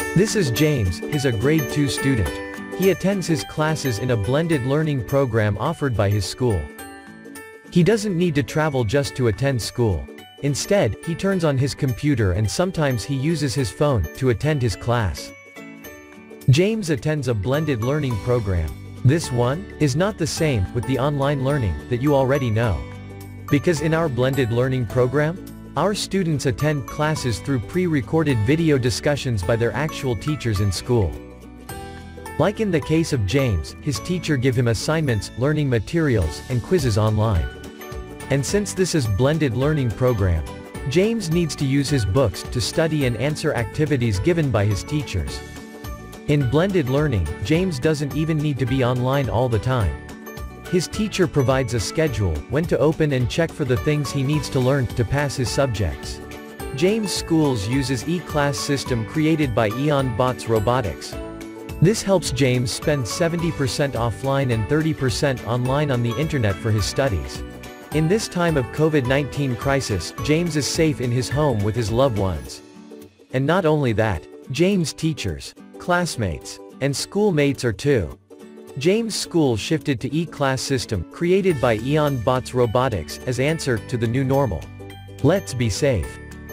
This is James, he's a grade 2 student. He attends his classes in a blended learning program offered by his school. He doesn't need to travel just to attend school. Instead, he turns on his computer and sometimes he uses his phone to attend his class. James attends a blended learning program. This one is not the same with the online learning that you already know. Because in our blended learning program, our students attend classes through pre-recorded video discussions by their actual teachers in school. Like in the case of James, his teacher give him assignments, learning materials, and quizzes online. And since this is blended learning program, James needs to use his books to study and answer activities given by his teachers. In blended learning, James doesn't even need to be online all the time. His teacher provides a schedule, when to open and check for the things he needs to learn to pass his subjects. James Schools uses e-class system created by Eon Bots Robotics. This helps James spend 70% offline and 30% online on the internet for his studies. In this time of COVID-19 crisis, James is safe in his home with his loved ones. And not only that, James' teachers, classmates, and schoolmates are too. James' school shifted to e-class system, created by Eon Bots Robotics, as answer to the new normal. Let's be safe.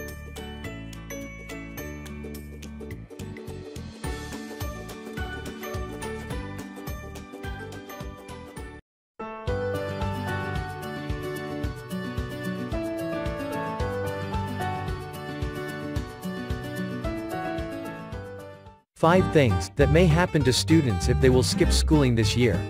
Five things that may happen to students if they will skip schooling this year.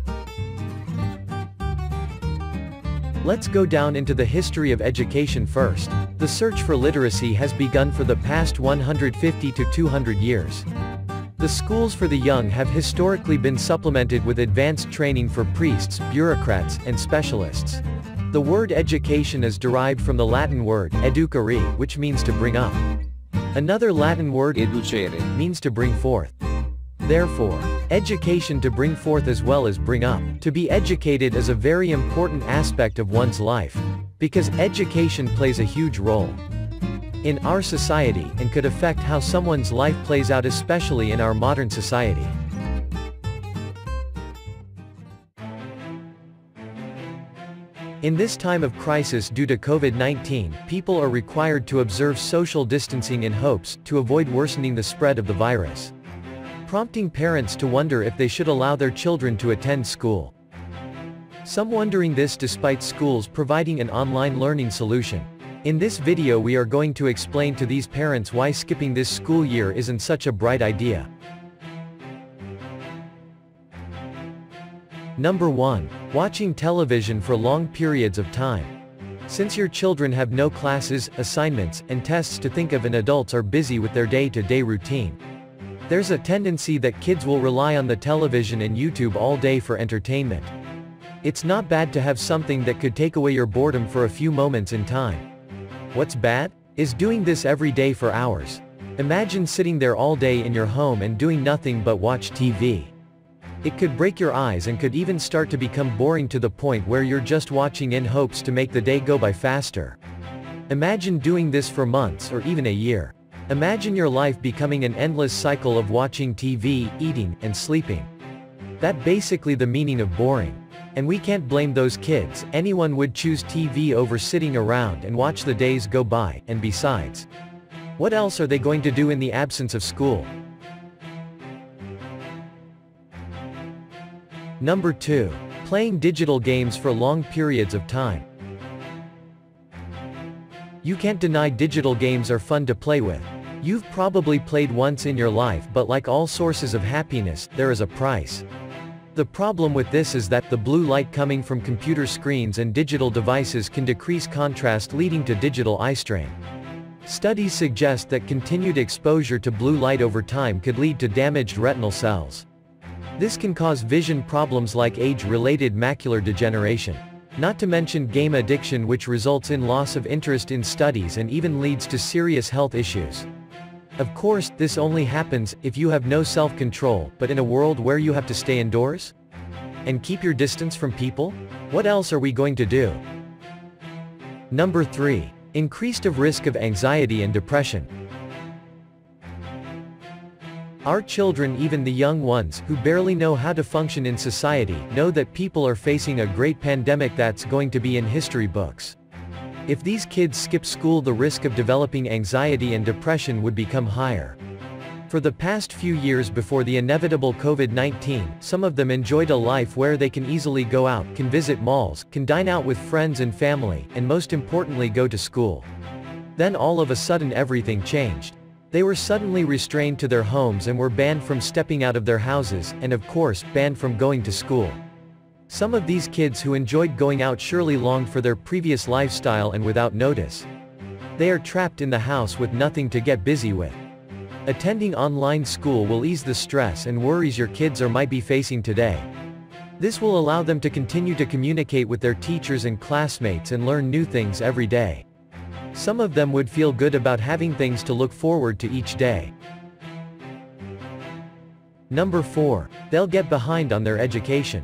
Let's go down into the history of education first. The search for literacy has begun for the past 150 to 200 years. The schools for the young have historically been supplemented with advanced training for priests, bureaucrats, and specialists. The word education is derived from the Latin word educare, which means to bring up. Another Latin word educere means to bring forth. Therefore, education to bring forth as well as bring up. To be educated is a very important aspect of one's life, because education plays a huge role in our society and could affect how someone's life plays out, especially in our modern society. In this time of crisis due to COVID-19, people are required to observe social distancing in hopes to avoid worsening the spread of the virus, prompting parents to wonder if they should allow their children to attend school. Some wondering this despite schools providing an online learning solution. In this video we are going to explain to these parents why skipping this school year isn't such a bright idea. Number 1. Watching television for long periods of time. Since your children have no classes, assignments, and tests to think of and adults are busy with their day-to-day routine, there's a tendency that kids will rely on the television and YouTube all day for entertainment. It's not bad to have something that could take away your boredom for a few moments in time. What's bad is doing this every day for hours. Imagine sitting there all day in your home and doing nothing but watch TV. It could break your eyes and could even start to become boring to the point where you're just watching in hopes to make the day go by faster. Imagine doing this for months or even a year. Imagine your life becoming an endless cycle of watching TV, eating, and sleeping. That's basically the meaning of boring. And we can't blame those kids. Anyone would choose TV over sitting around and watch the days go by, and besides, what else are they going to do in the absence of school? Number 2. Playing digital games for long periods of time. You can't deny digital games are fun to play with. You've probably played once in your life, but like all sources of happiness, there is a price. The problem with this is that the blue light coming from computer screens and digital devices can decrease contrast, leading to digital eye strain. Studies suggest that continued exposure to blue light over time could lead to damaged retinal cells. This can cause vision problems like age-related macular degeneration. Not to mention game addiction, which results in loss of interest in studies and even leads to serious health issues. Of course, this only happens if you have no self-control, but in a world where you have to stay indoors and keep your distance from people, what else are we going to do? Number 3. Increased of risk of anxiety and depression. Our children, even the young ones, who barely know how to function in society, know that people are facing a great pandemic that's going to be in history books. If these kids skip school, the risk of developing anxiety and depression would become higher. For the past few years before the inevitable COVID-19, some of them enjoyed a life where they can easily go out, can visit malls, can dine out with friends and family, and most importantly go to school. Then all of a sudden everything changed. They were suddenly restrained to their homes and were banned from stepping out of their houses, and of course, banned from going to school. Some of these kids who enjoyed going out surely longed for their previous lifestyle, and without notice, they are trapped in the house with nothing to get busy with. Attending online school will ease the stress and worries your kids might be facing today. This will allow them to continue to communicate with their teachers and classmates and learn new things every day. Some of them would feel good about having things to look forward to each day. Number 4. They'll get behind on their education.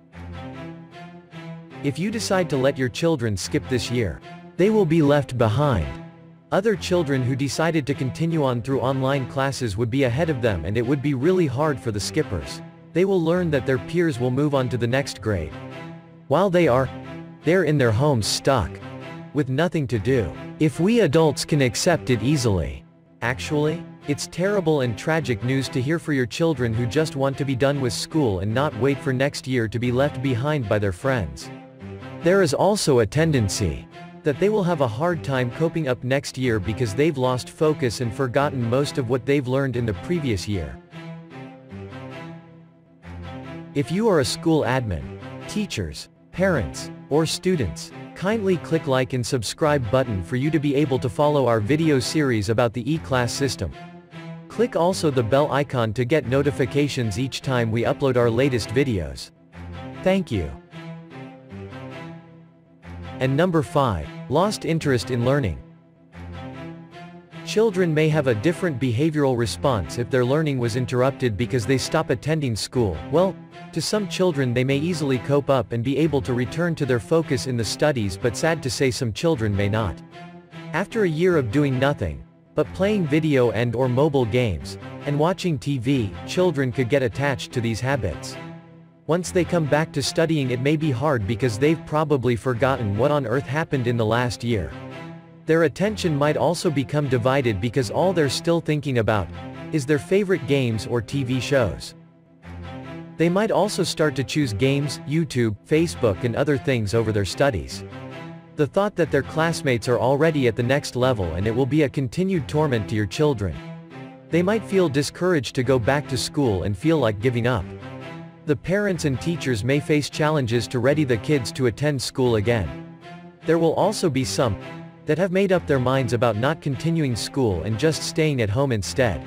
If you decide to let your children skip this year, they will be left behind. Other children who decided to continue on through online classes would be ahead of them, and it would be really hard for the skippers. They will learn that their peers will move on to the next grade, while they're in their homes stuck with nothing to do. If we adults can accept it easily. Actually, it's terrible and tragic news to hear for your children who just want to be done with school and not wait for next year to be left behind by their friends. There is also a tendency that they will have a hard time coping up next year because they've lost focus and forgotten most of what they've learned in the previous year. If you are a school admin, teachers, parents, or students, kindly click like and subscribe button for you to be able to follow our video series about the e-class system. Click also the bell icon to get notifications each time we upload our latest videos. Thank you. And number 5. Lost interest in learning. Children may have a different behavioral response if their learning was interrupted because they stop attending school. Well, to some children they may easily cope up and be able to return to their focus in the studies, but sad to say some children may not. After a year of doing nothing but playing video and/or mobile games and watching TV, children could get attached to these habits. Once they come back to studying, it may be hard because they've probably forgotten what on earth happened in the last year. Their attention might also become divided because all they're still thinking about is their favorite games or TV shows. They might also start to choose games, YouTube, Facebook and other things over their studies. The thought that their classmates are already at the next level and it will be a continued torment to your children. They might feel discouraged to go back to school and feel like giving up. The parents and teachers may face challenges to ready the kids to attend school again. There will also be some that have made up their minds about not continuing school and just staying at home instead.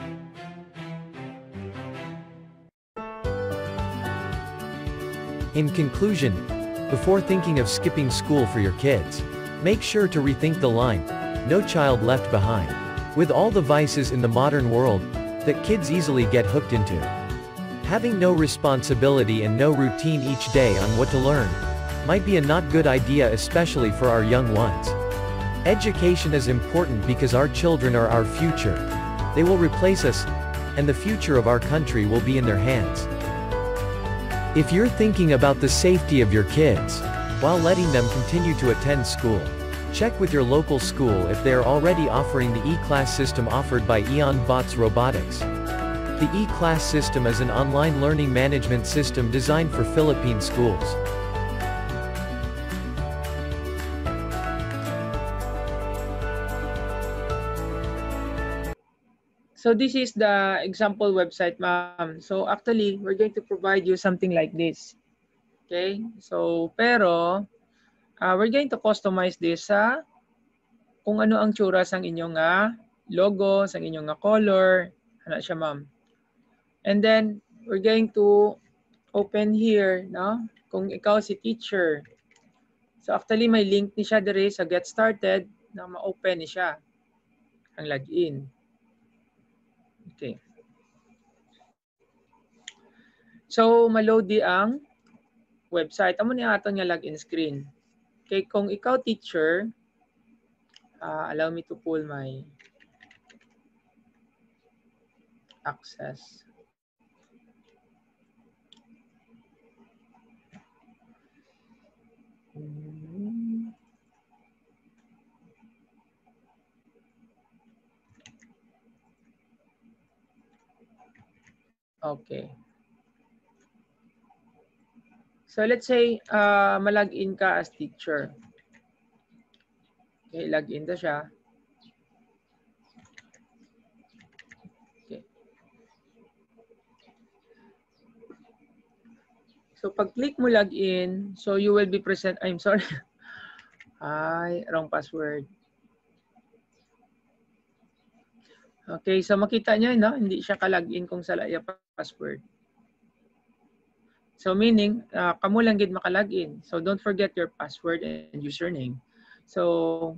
In conclusion, before thinking of skipping school for your kids, make sure to rethink the line, "No child left behind." With all the vices in the modern world that kids easily get hooked into, having no responsibility and no routine each day on what to learn might be a not good idea, especially for our young ones. Education is important because our children are our future. They will replace us, and the future of our country will be in their hands. If you're thinking about the safety of your kids while letting them continue to attend school, check with your local school if they are already offering the e-class system offered by Eon Bots Robotics. The e-class system is an online learning management system designed for Philippine schools. So this is the example website, ma'am. So actually, we're going to provide you something like this. Okay? So, pero, we're going to customize this sa kung ano ang tsura sang inyong logo, sang inyong color. Ano siya, ma'am? And then, we're going to open here, no? Kung ikaw si teacher. So actually, may link ni siya dire sa Get Started na ma-open ni siya ang login. Okay. So, ma-load di ang website. Amo ni aton nga login screen. Okay, kung ikaw teacher, allow me to pull my access. Okay. So let's say malagin ka as teacher. Okay, login na siya. Okay. So pag click mo login, so you will be present, I'm sorry. Ay, wrong password. Okay, so makita niyo, no? Hindi siya ka-login kung sa laya password. So meaning, kamo lang gid maka-login. So don't forget your password and username. So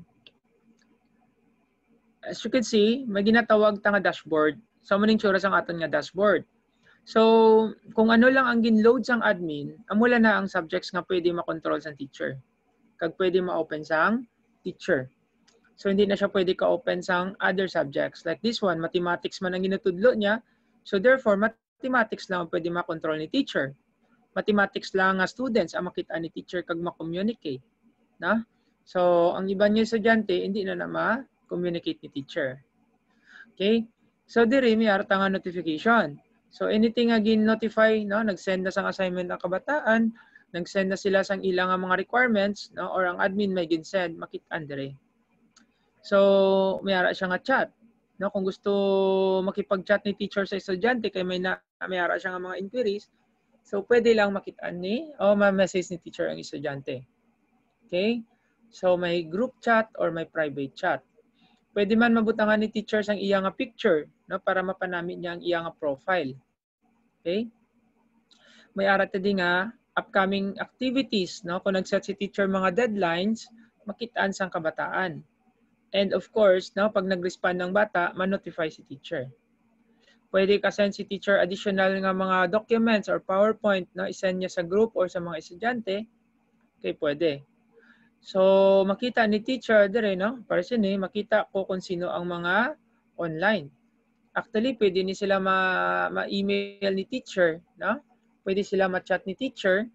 as you can see, may ginatawag ta nga dashboard. So maning tsura sang aton nga dashboard. So kung ano lang ang ginload sang admin, amula na ang subjects nga pwede makontrol sang teacher. Kag pwede ma-open sang teacher. So hindi na siya pwede ka-open sang other subjects. Like this one, mathematics man ang ginatudlo niya. So therefore, mathematics lang ang pwede ma-control ni teacher. Mathematics lang nga students ang makita ni teacher kag ma-communicate. Na? So ang iba niya estudyante, hindi na ma-communicate ni teacher. Okay? So diri may arta nga notification. So anything nga gin-notify, no, nag-send na sang assignment ang kabataan, nag-send na sila sang ilang mga requirements, no, or ang admin may gin-send, makita diri. So, mayara siya nga chat. No, kung gusto makipag-chat ni teacher sa estudyante kay mayara siya nga mga inquiries, so pwede lang makitaan ni o ma-message ni teacher ang estudyante. Okay? So, may group chat or may private chat. Pwede man mabutangan ni teacher sang iya nga picture, no, para mapanamit niya ang iya nga profile. Okay? May ara tadi nga upcoming activities, no, kung nag-set si teacher mga deadlines, makitaan sang kabataan. And of course, no, pag nag-respond ng bata, ma-notify si teacher. Pwede ka-send si teacher additional nga mga documents or PowerPoint, no, isend niya sa group or sa mga estudyante. Okay, pwede. So, makita ni teacher dire, no, para sini, makita ko kung sino ang mga online. Actually, pwede ni sila ma-email ni teacher, no? Pwede sila ma-chat ni teacher.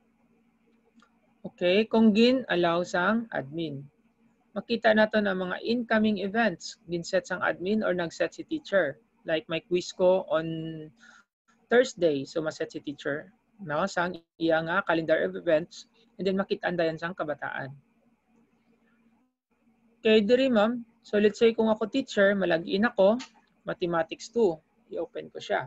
Okay, kung gin-allow sang admin. Makita natin ang mga incoming events ginset sang admin or nag-set si teacher. Like may quiz ko on Thursday, so maset si teacher, no, sang iya nga calendar of events, and then makitaan dayon sang kabataan. Okay, diri ma'am. So let's say kung ako teacher, malagin ako, mathematics 2, i-open ko siya.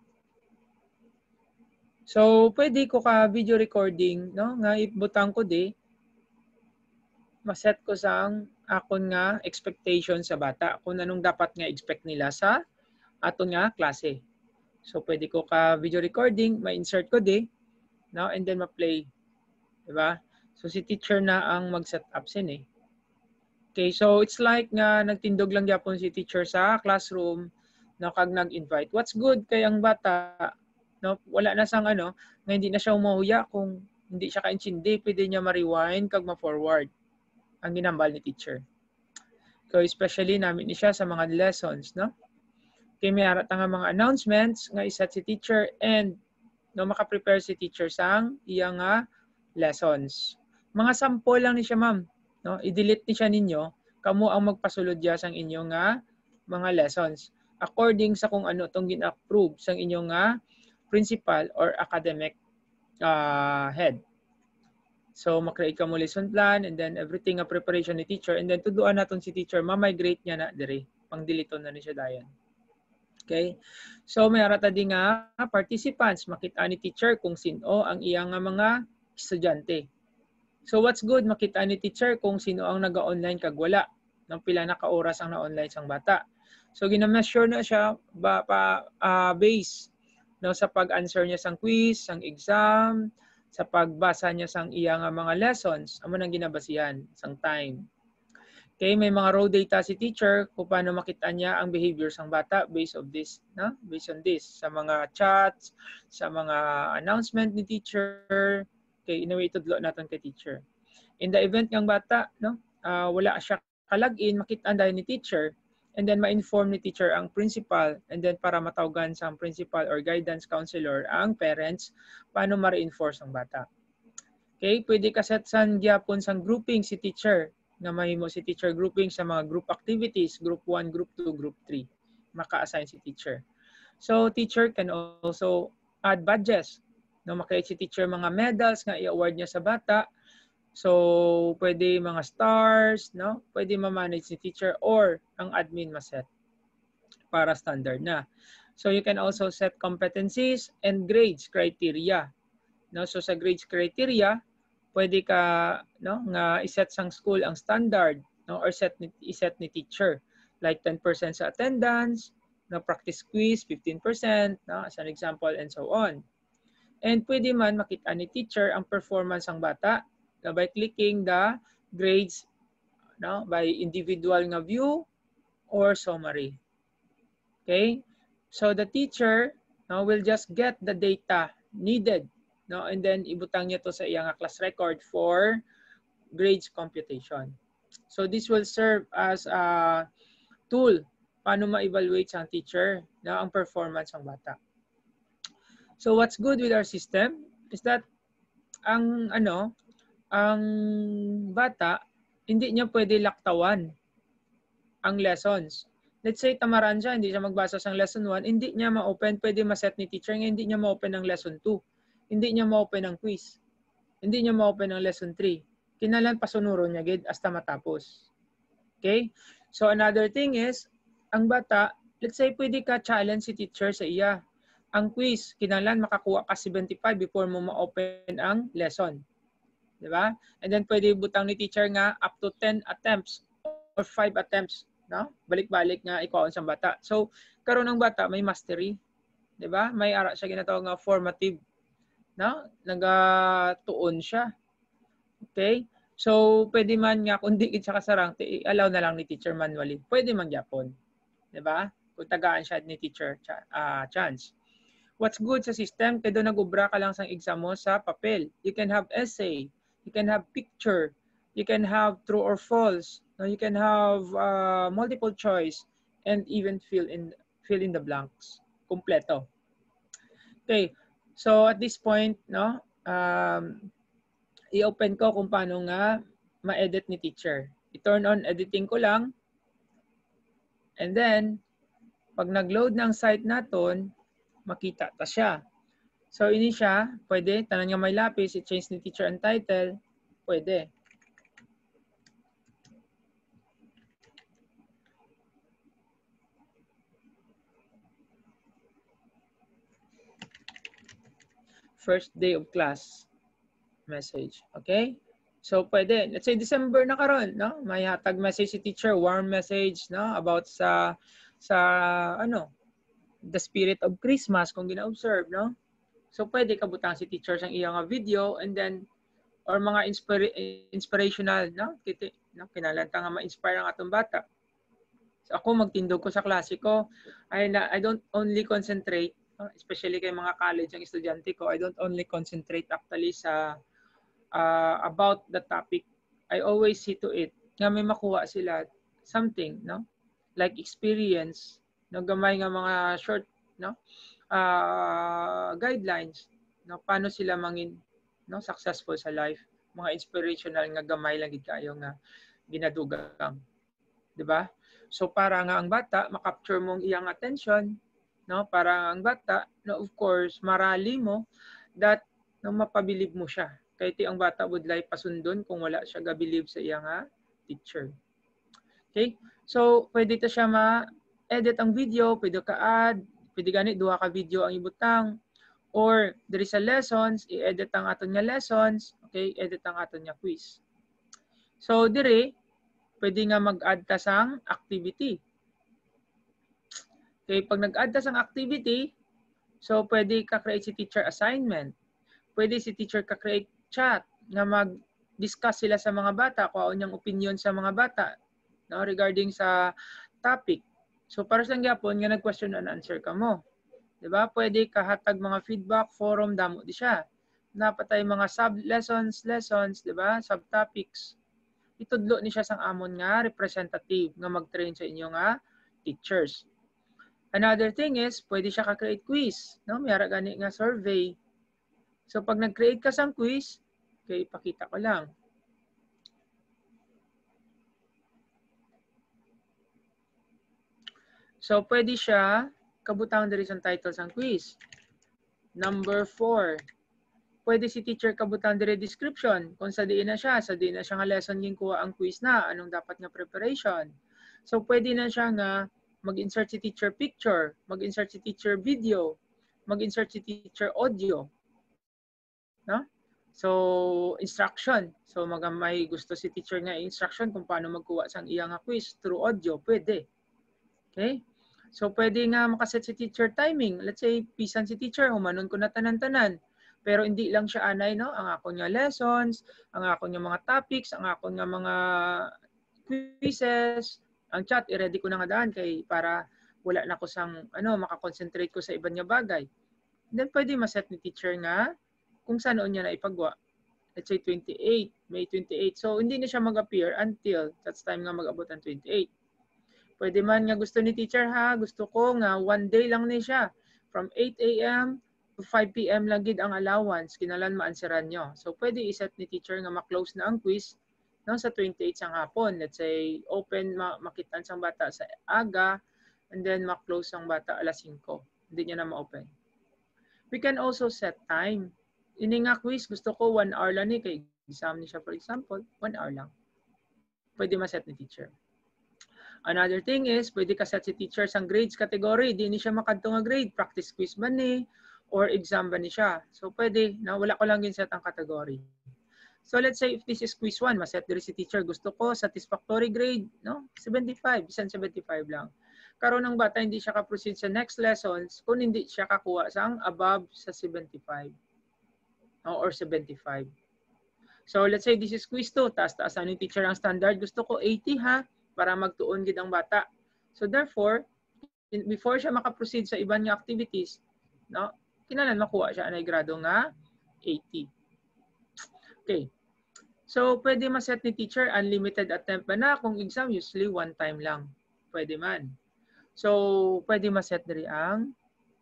So pwede ko ka video recording, no, nga ibutang ko di maset ko sang akon nga expectation sa bata kung anong dapat nga expect nila sa aton nga klase. So pwede ko ka video recording, ma-insert ko di, no, and then ma-play. Diba? So si teacher na ang mag-set up sin eh. Okay, so it's like nga nagtindog lang gyapon si teacher sa classroom, no, kag nag-invite. What's good kay ang bata, no, wala na sang ano, nga hindi na siya umuhuya kung hindi siya ka-intindi, pwede niya ma-rewind kag ma-forward ang ginambal ni teacher. So especially namin ni siya sa mga lessons, no? Kaya may arat nga mga announcements nga iset si teacher and no, maka-prepare si teacher sang iya nga lessons. Mga sample lang ni siya, ma'am, no? I-delete ni siya ninyo, kamo ang magpasulod ya sang inyong nga mga lessons according sa kung ano tong gin-approve sang inyong nga principal or academic head. So, makreate ka mo lesson plan and then everything nga preparation ni teacher and then tuduan naton si teacher, ma-migrate niya na dire. Pang-delete na ni siya dayon. Okay? So, may arata din nga participants, makita ni teacher kung sino ang iyang mga estudyante. So, what's good, makita ni teacher kung sino ang naga-online kag wala. Nang pila na ka-oras ang na-online sang bata. So, gina-measure na siya base, no, sa pag-answer niya sang quiz, sang exam, sa pagbasa niya sang iya nga mga lessons, amo nang ginabasihan sang time. Okay, may mga raw data si teacher kung paano makita niya ang behavior sang bata based on this, no? Based on this, sa mga chats, sa mga announcement ni teacher. Okay, inaway tudlo natin kay teacher. In the event ng bata, no, wala siya ka-login, makita dahil ni teacher, and then ma-inform ni teacher ang principal, and then para matawgan sa principal or guidance counselor ang parents paano ma-reinforce ang bata. Okay, pwede ka set san gyapon sang grouping si teacher nga mahimo si teacher grouping sa mga group activities, group 1, group 2, group 3. Maka-assign si teacher. So teacher can also add badges. No, maka-create si teacher mga medals nga i-award niya sa bata. So pwede mga stars, no? Pwede ma-manage ni teacher or ang admin ma-set para standard na. So you can also set competencies and grades criteria. No, so sa grades criteria, pwede ka no nga i-set sang school ang standard, no, or i-set ni teacher like 10% sa attendance, no, practice quiz 15%, no, as an example, and so on. And pwede man makita ni teacher ang performance ng bata by clicking the grades, no, by individual nga view or summary. Okay? So the teacher will just get the data needed, no, and then ibutang niya to sa iyang class record for grades computation. So this will serve as a tool paano ma-evaluate sa teacher na ang performance ng bata. So what's good with our system is that ang bata hindi niya pwede laktawan ang lessons. Let's say tamaran siya, hindi siya magbasa sa lesson 1, hindi niya ma-open, pwede ma-set ni teacher nga hindi niya ma-open ang lesson 2. Hindi niya ma-open ang quiz. Hindi niya ma-open ang lesson 3. Kinalan pasunuro niya gid hasta matapos. Okay? So another thing is, ang bata, let's say pwede ka challenge si teacher sa iya. Ang quiz, kinalan makakuha ka 75 before mo ma-open ang lesson. Diba? And then pwede butang ni teacher nga up to 10 attempts or 5 attempts. No? Balik-balik nga ikaw sa bata. So, karon ng bata may mastery. 'Di ba? May ara siya ginatawag nga formative. No? Nagatuon siya. Okay? So, pwede man nga kung di siya kasarang, allow na lang ni teacher manually. Pwede man gyapon. 'Di ba? Kung tagaan siya ni teacher chance. What's good sa system, kaya doon nag-ubra ka lang sa exam mo sa papel. You can have essay, you can have picture, you can have true or false, no? You can have multiple choice, and even fill in the blanks. Kompleto. Okay, so at this point, no, i-open ko kung paano nga ma-edit ni teacher. I-turn on editing ko lang, and then, pag nag-load ng site natin, makita ta siya. So, ini siya, pwede, tanan nga may lapis, i-change ni teacher ang title, pwede. First day of class message. Okay? So, pwede. Let's say December na karon, no? May hatag message si teacher, warm message, no? About sa the spirit of Christmas kung gina-observe, no? So, pwede kabutang si teacher sang iyang video, and then, or mga inspirational, no? Kinalanta nga ma-inspire ang atong bata. So, ako magtindog ko sa klase ko, I don't only concentrate, especially kay mga college ang estudyante ko, I don't only concentrate actually sa about the topic. I always see to it nga may makuha sila something, no? Like experience, no, gamay nga mga short, no, guidelines, no, paano sila mangin, no, successful sa life, mga inspirational nga gamay lang gid kayo nga ginadugang, di ba? So para nga ang bata makapture mong iyang attention, no, para ang bata, no, of course marali mo that no, mapabilib mo siya. Kaya ang bata would like pasundon kung wala siya gabilib sa iyang teacher. Okay? So pwede ta siya ma-edit ang video, pwede ka add, pwede gani duha ka video ang ibutang, or there is a lessons, i-edit ang aton nga lessons, okay, edit ang aton nga quiz. So dire pwede nga mag-add ta sang activity. Okay, pag nag-add ta sang activity, so pwede ka create si teacher assignment. Pwede si teacher ka create chat na mag-discuss sila sa mga bata, kung ano yung opinion sa mga bata, no, regarding sa topic. So para sa gyapon nga nag-question and answer ka mo. 'Di ba? Pwede ka hatag mga feedback forum damo di siya. Napatay mga sub-lessons, 'di ba? Subtopics. Itudlo ni siya sang amon nga representative nga mag-train sa inyo nga teachers. Another thing is, pwede siya ka-create quiz. No? May ara gani nga survey. So pag nag-create ka sang quiz, okay, ipakita ko lang. So pwede siya kabutang diri sa title sang quiz. Number 4. Pwede si teacher kabutang diri description. Kung sa diin na siya nga lesson yung kuha ang quiz na, anong dapat nga preparation. So pwede na siya nga mag-insert si teacher picture, mag-insert si teacher video, mag-insert si teacher audio. No? So instruction. So may gusto si teacher nga instruction kung paano magkuha sang iya nga quiz through audio, pwede. Okay? So pwede nga makaset si teacher timing. Let's say pisan si teacher, humanon ko na tanan-tanan. Pero hindi lang siya anay, no? Ang ako niya lessons, ang ako niya mga topics, ang ako niya mga quizzes, ang chat, i-ready ko na nga daan kay para wala na ko sang makakonsentrate ko sa iba niya bagay. Then pwede ma-set ni teacher nga kung saan niya na ipagwa. Let's say 28, May 28. So hindi na siya mag-appear until that's time nga mag-abot ang 28. Pwede man nga gusto ni teacher gusto ko nga one day lang ni siya. From 8 a.m. to 5 p.m. lang gid ang allowance, kinalan maansaran nyo. So pwede iset ni teacher nga ma-close na ang quiz sa 28 sang hapon. Let's say open, makitaan sang bata sa aga, and then ma-close sang bata alas 5. Hindi niya na ma-open. We can also set time. Ini nga quiz, gusto ko 1 hour lang ni kay exam ni siya for example, 1 hour lang. Pwede ma-set ni teacher. Another thing is, pwede ka set si teacher sang grades category. Di ni siya makadto nga grade. Practice quiz ba ni? Or exam ba ni siya? So pwede, wala ko lang set ang category. So let's say if this is quiz 1, maset diri si teacher. Gusto ko satisfactory grade, 75, bisan 75 lang. Karon ng bata hindi siya ka-proceed sa next lessons kung hindi siya kakuha sang above sa 75 or 75. So let's say this is quiz 2, taas-taas ni teacher ang standard. Gusto ko 80 para magtuon gid ang bata. So therefore, before siya maka-proceed sa ibang nga activities, kinahanglan makuha siya anay grado nga 80. Okay. So pwede ma-set ni teacher unlimited attempt ba na kung exam usually one time lang. Pwede man. So pwede ma-set diri ang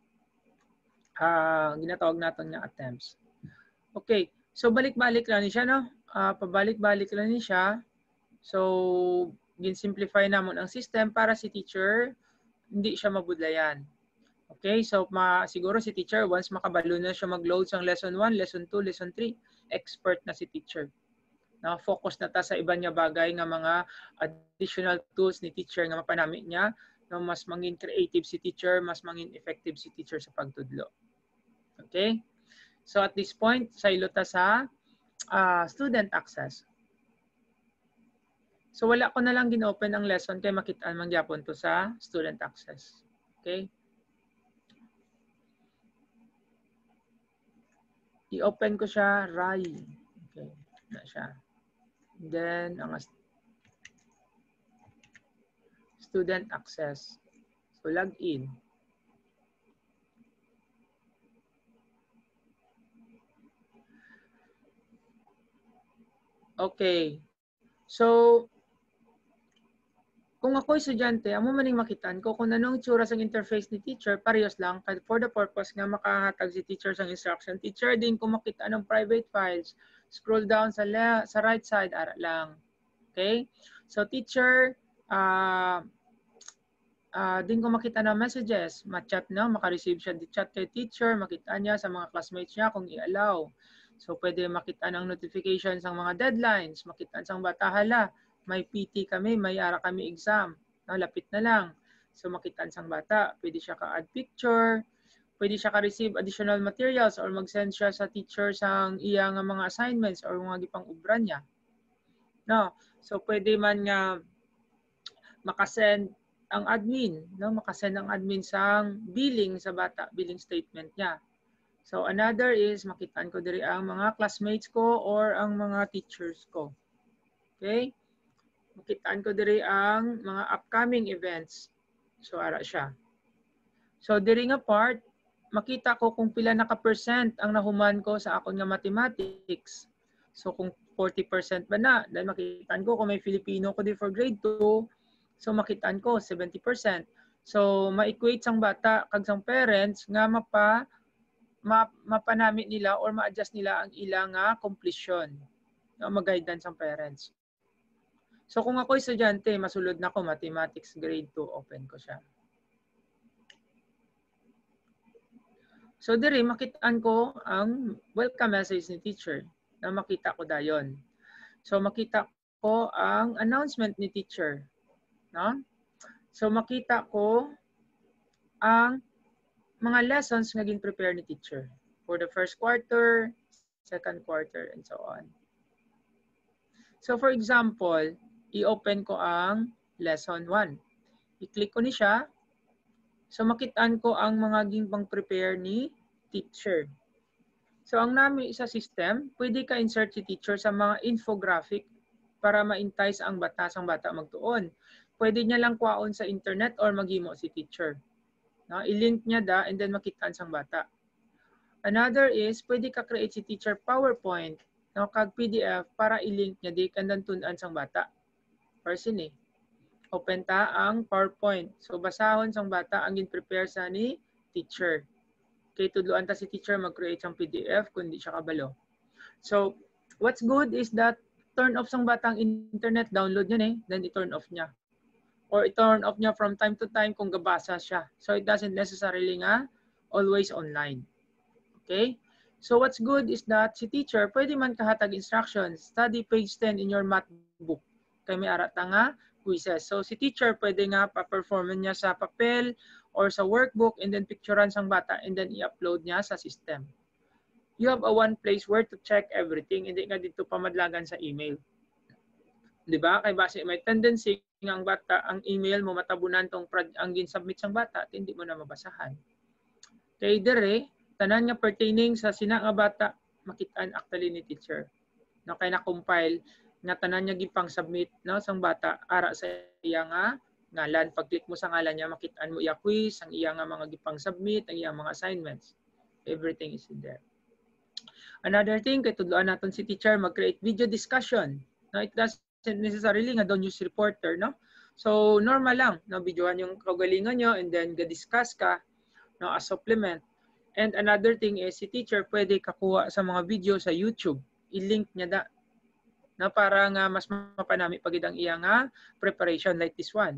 ginatawag naton nga attempts. Okay. So balik-balik lang ni siya pabalik-balik lang ni siya. So gin-simplify namon ang system para si teacher hindi siya mabudlayan. Okay, so siguro si teacher once makabalo na siya mag-load sa lesson 1, lesson 2, lesson 3, expert na si teacher. Focus na ta sa iba niya bagay nga mga additional tools ni teacher nga mapanami niya na mas mangin creative si teacher, mas mangin effective si teacher sa pagtudlo. Okay? So at this point, saylo ta sa student access. So wala ko na lang gin-open ang lesson kay makitaan man gyapon to sa student access. Okay? I-open ko siya Rai. Okay, na siya. Then ang student access. So log in. Okay. So kung ako estudyante, amo maning makitaan ko kung anong itsura sa interface ni teacher, parehas lang for the purpose nga makahatag si teacher sa instruction. Teacher din kung makita ng private files, scroll down sa right side, ara lang. Okay? So teacher, din kung makita ng messages, ma-chat na, maka-receive siya di chat kay teacher, makita niya sa mga classmates niya kung i-allow. So pwede makita ng notifications ng mga deadlines, makita sang bata hala. May PT kami, may ara kami exam. Lapit na lang. So makitaan sang bata. Pwede siya ka-add picture. Pwede siya ka-receive additional materials or mag-send siya sa teacher sang iyang mga assignments or mga gipang ubran niya. So pwede man nga makasend ang admin. Makasend ang admin sang billing sa bata, billing statement niya. So another is makitaan ko diri ang mga classmates ko or ang mga teachers ko. Okay? Makitaan ko diri ang mga upcoming events. So ara siya. So diri nga part, makita ko kung pila naka-percent ang nahuman ko sa akon nga mathematics. So kung 40% ba na, dahil makitaan ko kung may Filipino ko di for grade 2, so makitaan ko 70%. So ma-equate sang bata kag sang parents nga mapanamit nila or ma-adjust nila ang ilang completion. No, mag-guidance ang parents. So kung ako estudyante, masulod na ko mathematics grade 2, open ko siya. So dire makitaan ko ang welcome message ni teacher na makita ko dayon. So makita ko ang announcement ni teacher, no? So makita ko ang mga lessons nga gin-prepare ni teacher for the first quarter, second quarter, and so on. So for example, i-open ko ang lesson 1. I-click ko ni siya. So makitaan ko ang mga gimbang prepare ni teacher. So ang nami sa system, pwede ka insert si teacher sa mga infographic para ma-entice ang bata magtuon. Pwede niya lang kuhaon sa internet or maghimo si teacher. No, i-link niya da and then makitaan sang bata. Another is pwede ka create si teacher PowerPoint, no, kag PDF para i-link niya di kandan tun-an sang bata. Person eh. Open ta ang PowerPoint. So basahon sang bata ang gin-prepare sa ni teacher. Kay tudloan ta si teacher mag-create sang PDF kundi siya kabalo. So what's good is that turn off sang bata ang internet, download niya then i-turn off niya. Or i-turn off niya from time to time kung gabasa siya. So it doesn't necessarily nga always online. Okay? So what's good is that si teacher pwede man kahatag instructions. Study page 10 in your math book. Kay may arata nga quizzes. So si teacher pwede nga pa-perform niya sa papel or sa workbook and then picturean sang bata and then i-upload niya sa system. You have a one place where to check everything. Hindi nga dito pamadlagan sa email. Di ba? Kay base may tendency nga ang bata, ang email mo matabunan tong ang gin-submit sang bata at hindi mo na mabasahan. Kay dire, tanan nga pertaining sa sina nga bata makitaan actually ni teacher. No, kay na-compile nga tanan niya gipang submit no sang bata ara sa iya nga ngalan. Pag-click mo sa ngalan niya makitaan mo iya quiz, ang iya nga mga gipang submit, ang iya mga assignments. Everything is in there. Another thing kay tudloan naton si teacher mag-create video discussion. No, it doesn't necessarily nga don't use reporter, no? So normal lang, no, videohan yung kagalingan nyo and then ga-discuss ka no as supplement. And another thing is si teacher pwede kakuha sa mga video sa YouTube. I-link niya da na para nga mas mapanami pagid ang iya nga preparation like this one.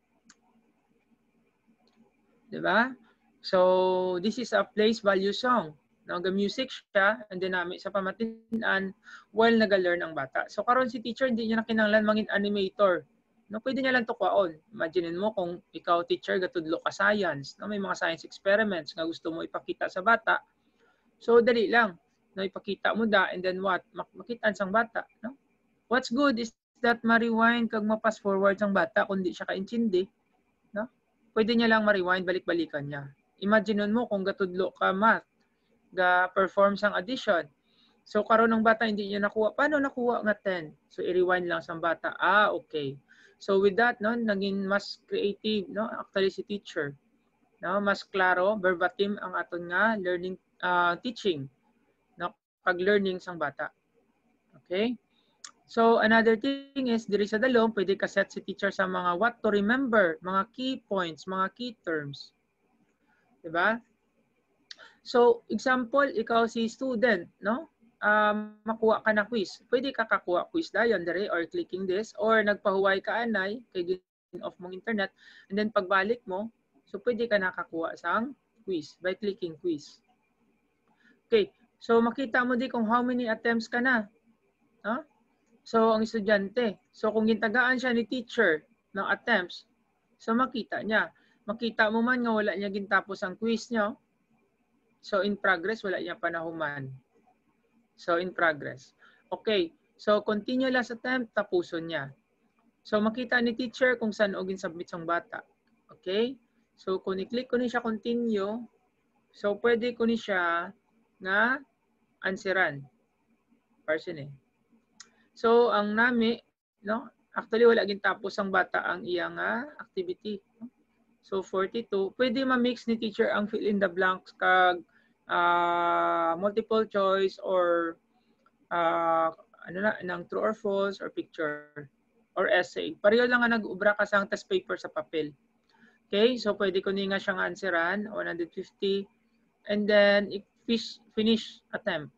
Diba? So this is a place value song. No, music siya and then nami sa pamatinan while naga-learn ang bata. So karon si teacher hindi niya na kinahanglan mangin animator. No, pwede niya lang to kwaon. Imagine mo kung ikaw teacher gatudlo ka science, no, may mga science experiments nga gusto mo ipakita sa bata. So dali lang. No, ipakita mo da and then what? Makitaan sang bata, no? What's good is that ma-rewind kag ma-pass forward sang bata kundi siya kaintindi, no? Pwede niya lang ma-rewind balik-balikan niya. Imagine mo kung gatudlo ka math, ga-perform sang addition. So karon ng bata hindi niya nakuha. Paano nakuha nga 10? So i-rewind lang sang bata. Ah, okay. So with that, no, naging mas creative, no, actually si teacher. No, mas klaro, verbatim ang aton nga learning teaching, no, pag-learning sang bata. Okay? So another thing is diri sa dalom pwede ka set si teacher sa mga what to remember, mga key points, mga key terms. 'Di ba? So example, ikaw si student, no? Makuha ka na quiz. Pwede ka kakuha quiz dayon dire or clicking this or nagpahuway ka anay kay off mong internet and then pagbalik mo, so pwede ka nakakuha sang quiz by clicking quiz. Okay, so makita mo di kung how many attempts ka na. No? So ang estudyante, so kung gintagaan siya ni teacher ng attempts, so makita niya. Makita mo man nga wala niya gintapos ang quiz niyo. So in progress, wala niya panahuman. So in progress. Okay. So continue last attempt, tapuson niya. So makita ni teacher kung saan o ginsubmit sang bata. Okay? So kung i-click ko ni siya continue, so pwede ko ni siya nga answeran. Person eh. So ang nami, no? Actually wala gintapos ang bata ang iyang activity. So 42, pwede ma-mix ni teacher ang fill in the blanks kag multiple choice or ano na ng true or false or picture or essay. Pareho lang nga nag-ubra ka sang test paper sa papel. Okay, so pwede ko nga siyang answeran, 150. And then, finish attempt.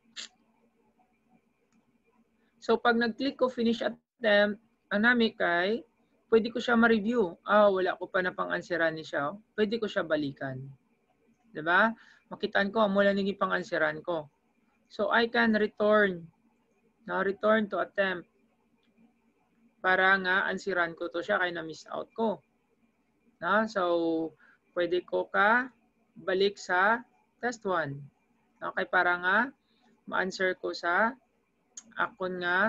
So, pag nag-click ko finish attempt, ang namin kay, pwede ko siya ma-review. Wala ko pa na pang-answeran ni siya. Pwede ko siya balikan. Diba? Makitaan ko, mula naging pang-answeran ko. So, I can return. Now, return to attempt. Para nga, answeran ko to siya kaya na-miss out ko. So, pwede ko ka balik sa test 1. Okay, para nga, ma-answer ko sa akon nga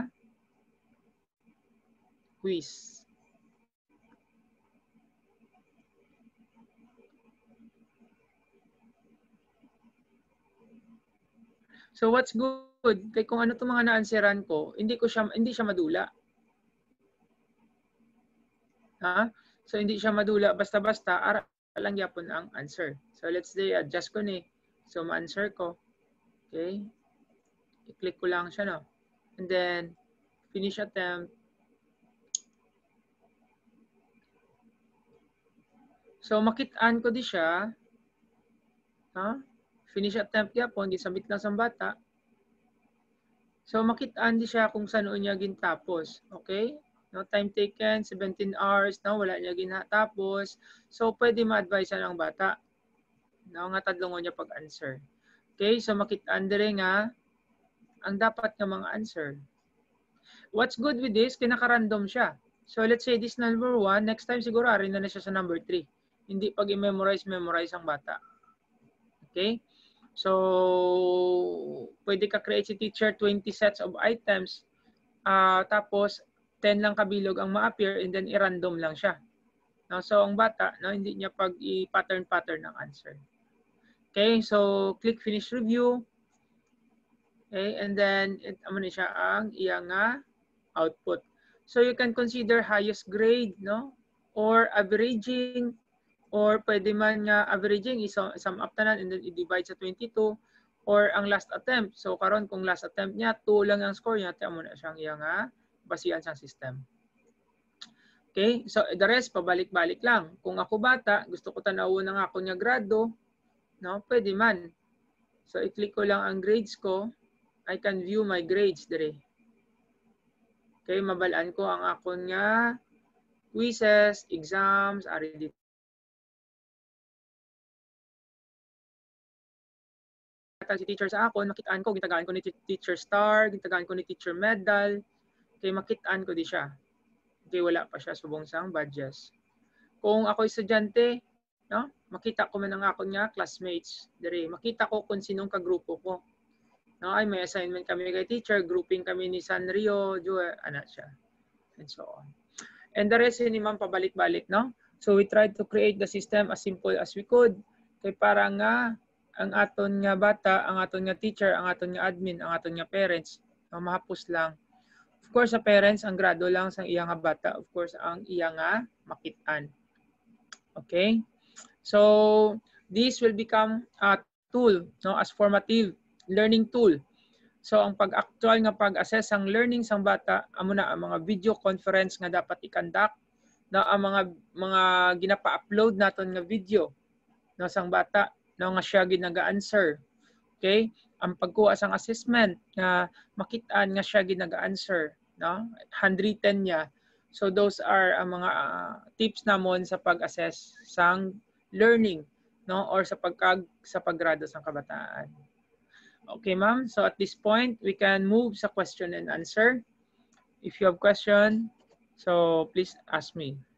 quiz. So what's good? Kaya kung ano itong mga na-answeran ko, hindi siya madula. So hindi siya madula basta-basta ara lang yapon ang answer. So let's say adjust ko ni. So ma-answer ko. Okay? I-click ko lang siya, no. And then finish attempt. So makitaan ko di siya. Finish attempt yapon, gisabit lang sa bata. So makitaan di siya kung saan niya gintapos. Okay? No, time taken, 17 hours, no, wala niya ginatapos. So pwede ma-advise ang bata. No, nga tadlong niya pag-answer. Okay? So makitaan dire nga ang dapat nga mga answer. What's good with this? Kinaka-random siya. So let's say this number 1, next time siguro rin na siya sa number 3. Hindi pag i-memorize ang bata. Okay? So, pwede ka create si teacher 20 sets of items. Tapos, 10 lang kabilog ang ma-appear and then i-random lang siya. No? So, ang bata, no, hindi niya pag i-pattern ng answer. Okay? So, click finish review. Okay? And then, ano na siya ang iyang output. So, you can consider highest grade, no? Or averaging. Or pwede man nga averaging, sum up tanan and then i-divide sa 22. Or ang last attempt. So karon kung last attempt niya, 2 lang ang score niya, tamo na siyang iyang basihan sa system. Okay? So the rest, pabalik-balik lang. Kung ako bata, gusto ko tanawon ng ako niya grado, no? Pwede man. So i-click ko lang ang grades ko. I can view my grades dire. Okay? Mabalaan ko ang ako niya quizzes, exams, ari dito. Si teacher sa ako, makitaan ko, gitagaan ko ni teacher star, gitagaan ko ni teacher medal, kay makitaan ko di siya. Okay, wala pa siya subong sang badges. Kung ako estudyante, no, makita ko man ang ako niya classmates, dire makita ko kung sinong kagrupo ko. No, ay may assignment kami kay teacher, grouping kami ni Sanrio, Joe, ana siya. And so on. And the rest ni ma'am pabalik-balik, no? So we tried to create the system as simple as we could. Kay para nga ang aton nga bata, ang aton nga teacher, ang aton nga admin, ang aton nga parents, mahapos lang. Of course, sa parents, ang grado lang sa iyang nga bata. Of course, ang iyang nga makitaan. Okay? So, this will become a tool, no, as formative learning tool. So, ang pag-actual nga pag-assess ang learning sang bata, amo na ang mga video conference nga dapat i-conduct, na ang mga ginapa-upload naton nga video, no, sang bata, no, nga siya ginaga-answer. Okay? Ang pagkuha sang assessment nga makitaan nga siya ginaga-answer, no? Handwritten niya. So those are ang mga tips namon sa pag-assess sang learning, no, or sa paggrado sang kabataan. Okay, ma'am. So at this point, we can move sa question and answer. If you have question, so please ask me.